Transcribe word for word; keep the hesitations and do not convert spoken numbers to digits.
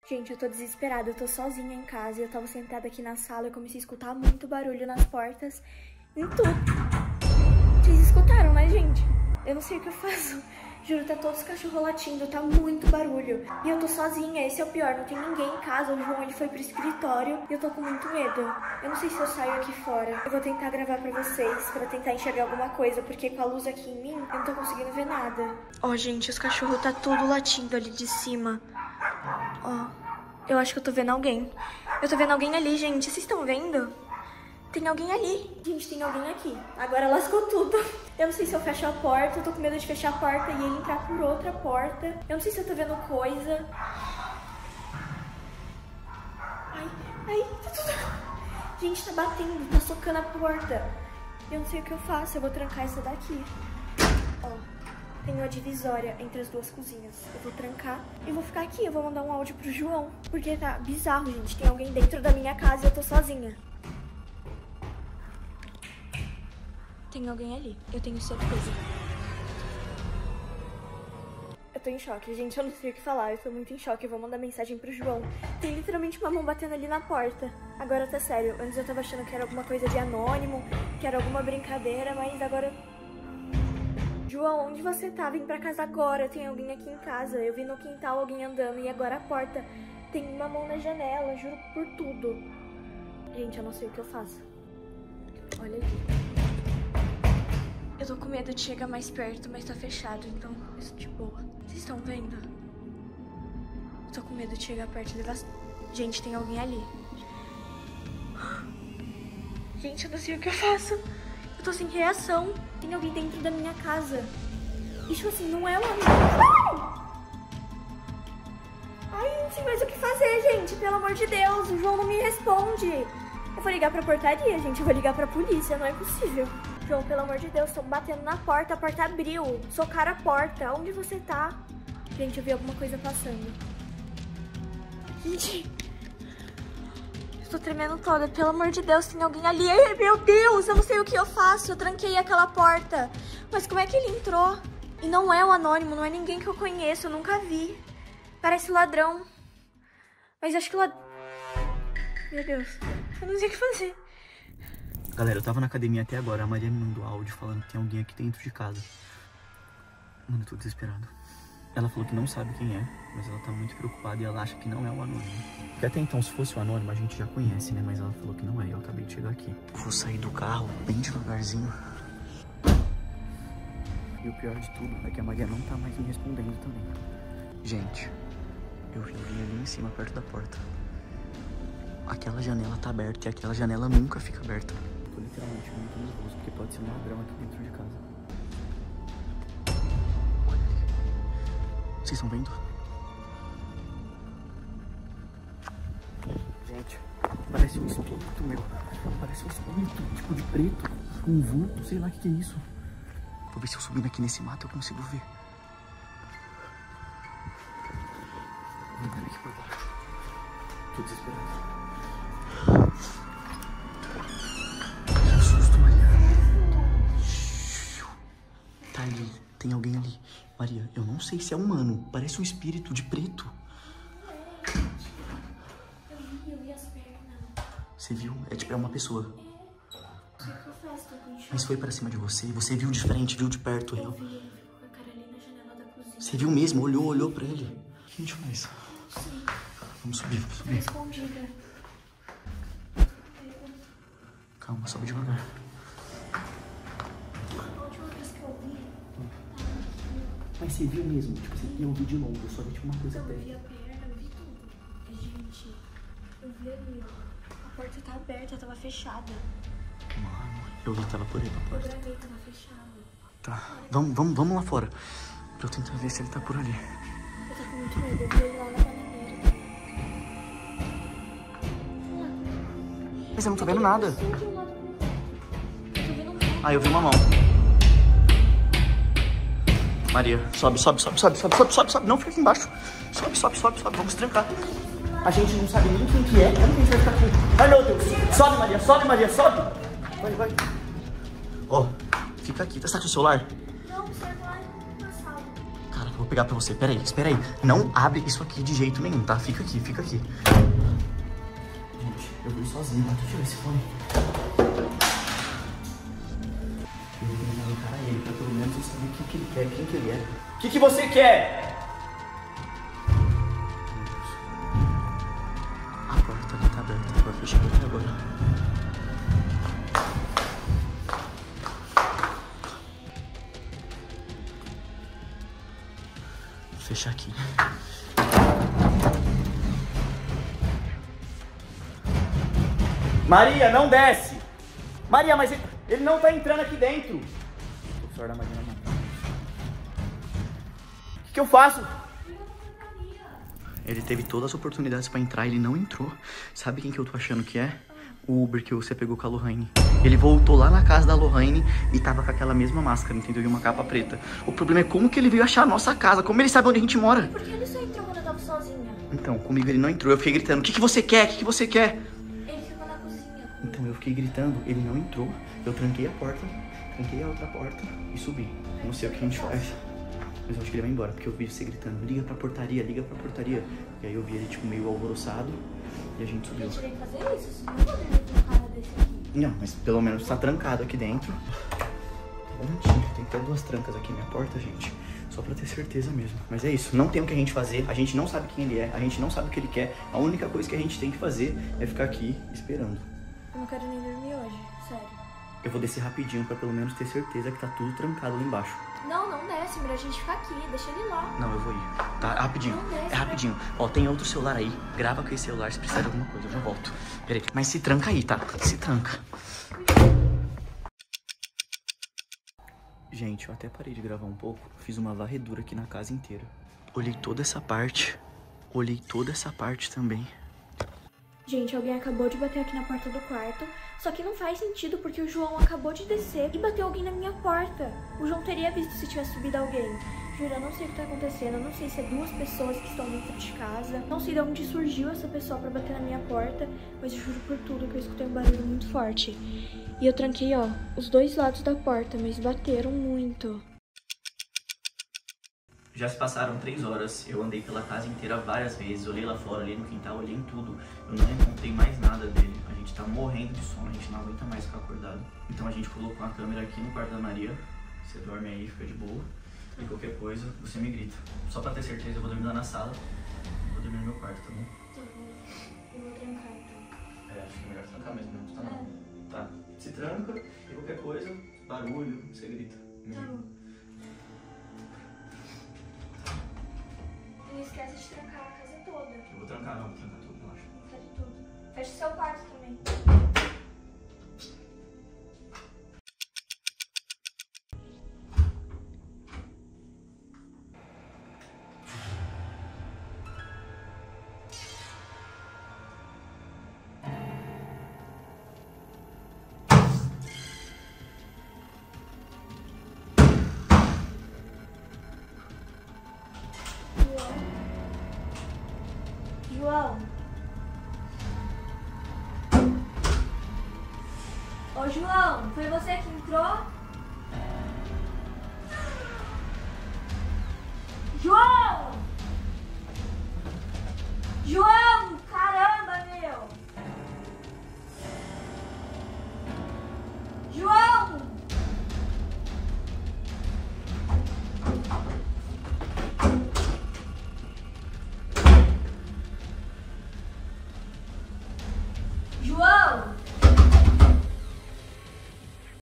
Gente, eu tô desesperada, eu tô sozinha em casa e eu tava sentada aqui na sala e eu comecei a escutar muito barulho nas portas, em tudo. Vocês escutaram, né, gente? Eu não sei o que eu faço. Juro, tá todos os cachorros latindo, tá muito barulho. E eu tô sozinha, esse é o pior, não tem ninguém em casa. O João, ele foi pro escritório e eu tô com muito medo. Eu não sei se eu saio aqui fora. Eu vou tentar gravar pra vocês, pra tentar enxergar alguma coisa, porque com a luz aqui em mim, eu não tô conseguindo ver nada. Ó, gente, os cachorros tá tudo latindo ali de cima. Ó, eu acho que eu tô vendo alguém. Eu tô vendo alguém ali, gente, vocês estão vendo? Tem alguém ali. Gente, tem alguém aqui. Agora lascou tudo. Eu não sei se eu fecho a porta. Eu tô com medo de fechar a porta e ele entrar por outra porta. Eu não sei se eu tô vendo coisa. Ai, ai, tá tudo... Gente, tá batendo, tá socando a porta. Eu não sei o que eu faço. Eu vou trancar essa daqui. Ó, tem uma divisória entre as duas cozinhas. Eu vou trancar e vou ficar aqui. Eu vou mandar um áudio pro João. Porque tá bizarro, gente. Tem alguém dentro da minha casa e eu tô sozinha. Tem alguém ali, eu tenho certeza. Eu tô em choque, gente, eu não sei o que falar, eu tô muito em choque. Eu vou mandar mensagem pro João. Tem literalmente uma mão batendo ali na porta. Agora tá sério, antes eu tava achando que era alguma coisa de anônimo, que era alguma brincadeira, mas agora... João, onde você tá? Vem pra casa agora, tem alguém aqui em casa. Eu vi no quintal alguém andando e agora a porta. Tem uma mão na janela, juro por tudo. Gente, eu não sei o que eu faço. Olha aqui. Eu tô com medo de chegar mais perto, mas tá fechado, então isso de boa. Vocês estão vendo? Eu tô com medo de chegar perto e levar... Gente, tem alguém ali. Gente, eu não sei o que eu faço. Eu tô sem reação. Tem alguém dentro da minha casa. Isso assim, não é uma... Ai, não sei mais o que fazer, gente. Pelo amor de Deus, o João não me responde. Eu vou ligar pra portaria, gente. Eu vou ligar pra polícia, não é possível. João, pelo amor de Deus, estão batendo na porta, a porta abriu. Socaram a porta. Onde você tá? Gente, eu vi alguma coisa passando. Gente, eu tô tremendo toda. Pelo amor de Deus, tem alguém ali. Ai, meu Deus, eu não sei o que eu faço. Eu tranquei aquela porta. Mas como é que ele entrou? E não é o anônimo, não é ninguém que eu conheço, eu nunca vi. Parece ladrão. Mas acho que ladrão... Meu Deus, eu não sei o que fazer. Galera, eu tava na academia até agora, a Maria me mandou áudio falando que tem alguém aqui dentro de casa. Mano, eu tô desesperado. Ela falou que não sabe quem é, mas ela tá muito preocupada e ela acha que não é o anônimo. Porque até então, se fosse o anônimo, a gente já conhece, né? Mas ela falou que não é, e eu acabei de chegar aqui. Vou sair do carro bem devagarzinho. E o pior de tudo é que a Maria não tá mais me respondendo também. Gente, eu vi alguém ali em cima, perto da porta. Aquela janela tá aberta e aquela janela nunca fica aberta. Tô literalmente muito nervoso, porque pode ser um ladrão aqui dentro de casa. Olha ali. Vocês estão vendo? Gente, parece um espírito, meu. Parece um espírito, tipo de preto. Um vulto, sei lá o que, que é isso. Vou ver se eu subindo aqui nesse mato eu consigo ver. Vou entrar aqui por baixo. Tô desesperado. Que susto, Maria. Tá ali, tem alguém ali. Maria, eu não sei se é humano. Parece um espírito de preto. Eu vi, eu vi as pernas. Você viu? É tipo, é uma pessoa. É. O que eu faço? Tô com choque. Mas foi pra cima de você. Você viu de frente, viu de perto. Eu Eu... vi, ele ficou com a cara ali na janela da cozinha. Você viu mesmo? Olhou, olhou pra ele. O que a gente faz? Sim. Vamos subir, vamos subir. Escondida. Calma, sobe devagar. A última vez que eu vi... Mas você viu mesmo? Tipo, você eu vi de longe, eu só vi tipo uma coisa Eu até. vi a perna, eu vi tudo. Gente, eu vi ali, ó. A porta tá aberta, tava fechada. Mano, eu vi que tava por aí pra Eu porta. gravei, tava fechado. Tá, vamos, vamos, vamos lá fora. Pra eu tentar ver se ele tá por ali. Eu tô com muito medo, eu vi ele lá na bananeira. Mas eu não tô vendo nada. Eu tô vendo um... Ah, eu vi uma mão. Maria, sobe, sobe, sobe, sobe, sobe, sobe, sobe, sobe. Não, fica aqui embaixo. Sobe, sobe, sobe, sobe. Vamos trancar. A gente não sabe nem quem que é. Como que a gente vai ficar aqui? Ai, meu Deus. Sobe, Maria, sobe, Maria, sobe. Vai, vai. Ó, fica aqui. Tá com o celular? Não, o celular na sala. Cara, vou vou pegar pra você. Pera aí, espera aí. Não abre isso aqui de jeito nenhum, tá? Fica aqui, fica aqui. Gente, eu vou ir sozinho. Deixa eu ver esse fone. Eu vou tentar encarar ele, pra pelo menos eu saber o que, que ele quer, quem que ele é. O que, que você quer? A porta ali tá aberta. Agora fechei até agora. Fechar aqui. Maria, não desce! Maria, mas ele, ele não tá entrando aqui dentro. O senhor da Maria não. O que, que eu faço? Ele teve todas as oportunidades pra entrar, ele não entrou. Sabe quem que eu tô achando que é? O Uber que você pegou com a Lohane. Ele voltou lá na casa da Lohane e tava com aquela mesma máscara, entendeu? E uma capa preta. O problema é como que ele veio achar a nossa casa. Como ele sabe onde a gente mora? Por que ele só entrou quando eu tava sozinha? Então, comigo ele não entrou. Eu fiquei gritando, o que, que você quer? O que, que você quer? Ele ficou na cozinha. Então, eu fiquei gritando, ele não entrou. Eu tranquei a porta, tranquei a outra porta e subi. Não sei o que a gente faz. Mas eu acho que ele vai embora, porque eu vi você gritando, liga pra portaria, liga pra portaria. E aí eu vi ele, tipo, meio alvoroçado e a gente subiu. Eu tirei que fazer isso, não vou dormir com um cara desse aqui. Não, mas pelo menos tá trancado aqui dentro. Bonitinho, tem até duas trancas aqui na minha porta, gente. Só pra ter certeza mesmo. Mas é isso, não tem o que a gente fazer, a gente não sabe quem ele é, a gente não sabe o que ele quer. A única coisa que a gente tem que fazer é ficar aqui esperando. Eu não quero nem dormir hoje, sério. Eu vou descer rapidinho pra pelo menos ter certeza que tá tudo trancado lá embaixo. Não, não desce, melhor a gente ficar aqui, deixa ele lá. Não, eu vou ir. Tá, rapidinho. Não desce, É rapidinho. Ó, tem outro celular aí. Grava com esse celular se precisar de alguma coisa. Eu já volto. Peraí. Mas se tranca aí, tá? Se tranca. Gente, eu até parei de gravar um pouco. Fiz uma varredura aqui na casa inteira. Olhei toda essa parte. Olhei toda essa parte também. Gente, alguém acabou de bater aqui na porta do quarto. Só que não faz sentido porque o João acabou de descer e bateu alguém na minha porta. O João teria visto se tivesse subido alguém. Juro, eu não sei o que tá acontecendo. Eu não sei se é duas pessoas que estão dentro de casa. Não sei de onde surgiu essa pessoa pra bater na minha porta. Mas eu juro por tudo que eu escutei um barulho muito forte. E eu tranquei, ó, os dois lados da porta, mas bateram muito. Já se passaram três horas, eu andei pela casa inteira várias vezes, olhei lá fora, olhei no quintal, olhei em tudo. Eu não encontrei mais nada dele. A gente tá morrendo de sono, a gente não aguenta mais ficar acordado. Então a gente colocou a câmera aqui no quarto da Maria. Você dorme aí, fica de boa. E qualquer coisa, você me grita. Só pra ter certeza, eu vou dormir lá na sala. Vou dormir no meu quarto, tá bom? Tá bom. Eu vou trancar então. É, acho que é melhor trancar mesmo, não tá não. Tá, se tranca e qualquer coisa, barulho, você grita. Tá bom. Não esquece de trancar a casa toda. Eu vou trancar, não, vou trancar tudo, eu acho. Fecha tudo. Fecha o seu quarto também. João. Ô, João, foi você que entrou? João! João! Caramba, meu! João! João!